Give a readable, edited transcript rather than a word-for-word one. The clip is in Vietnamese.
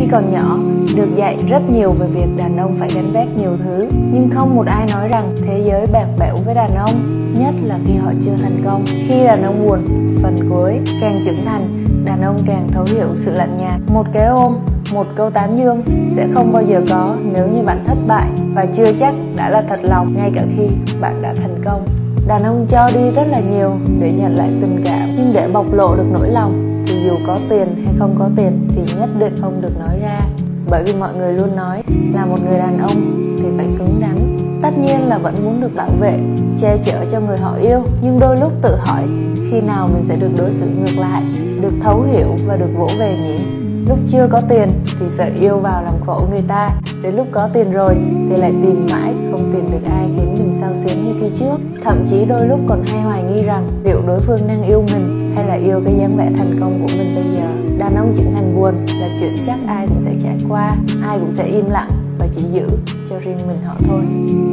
Khi còn nhỏ, được dạy rất nhiều về việc đàn ông phải gánh vác nhiều thứ, nhưng không một ai nói rằng thế giới bạc bẽo với đàn ông, nhất là khi họ chưa thành công. Khi đàn ông buồn, phần cuối càng trưởng thành, đàn ông càng thấu hiểu sự lạnh nhạt. Một cái ôm, một câu tán dương sẽ không bao giờ có nếu như bạn thất bại, và chưa chắc đã là thật lòng ngay cả khi bạn đã thành công. Đàn ông cho đi rất là nhiều để nhận lại tình cảm, nhưng để bộc lộ được nỗi lòng thì dù có tiền hay không có tiền thì nhất định không được nói ra. Bởi vì mọi người luôn nói là một người đàn ông thì phải cứng rắn. Tất nhiên là vẫn muốn được bảo vệ, che chở cho người họ yêu, nhưng đôi lúc tự hỏi khi nào mình sẽ được đối xử ngược lại, được thấu hiểu và được vỗ về nhỉ? Lúc chưa có tiền thì sợ yêu vào làm khổ người ta, đến lúc có tiền rồi thì lại tìm mãi không tìm được ai khiến mình xao xuyến như khi trước. Thậm chí đôi lúc còn hay hoài nghi rằng liệu đối phương đang yêu mình hay là yêu cái dáng vẻ thành công của mình bây giờ. Đàn ông trưởng thành buồn là chuyện chắc ai cũng sẽ trải qua, ai cũng sẽ im lặng và chỉ giữ cho riêng mình họ thôi.